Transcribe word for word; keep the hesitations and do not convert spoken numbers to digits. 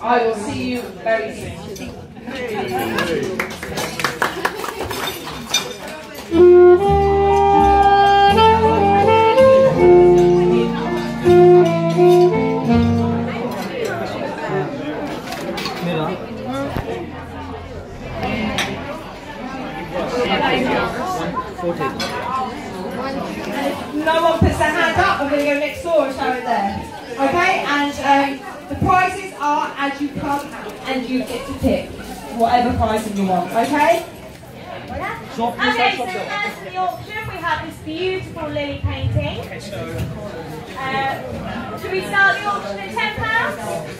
I will see you very soon. No one puts their hand up, I'm going to go next door and show it there. Okay, and um, the prizes are as you come and you get to pick whatever prize you want, okay? Okay, so first in the auction we have this beautiful lily painting. Uh, should we start the auction at ten pounds?